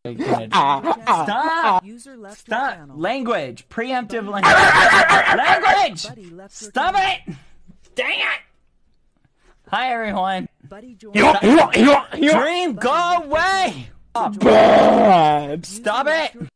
Stop! Stop! Language! Preemptive language! Language! Stop it! Dang it! Hi everyone! Dream, go away! Stop it!